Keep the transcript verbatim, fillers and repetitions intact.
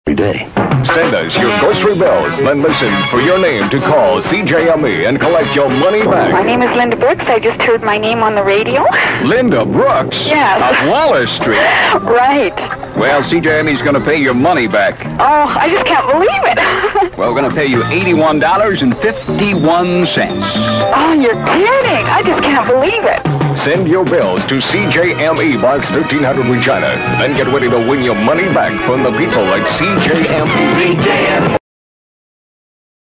day. Send us your grocery bills, then listen for your name to call C J M E and collect your money back. My name is Linda Brooks. I just heard my name on the radio. Linda Brooks? Yes. Of Wallace Street. Right. Well, C J M E's going to pay your money back. Oh, I just can't believe it. Well, we're going to pay you eighty-one dollars and fifty-one cents. Oh, you're kidding. I just can't believe it. Send your bills to C J M E, Box thirteen hundred Regina. Then get ready to win your money back from the people at C J M E. C J M E.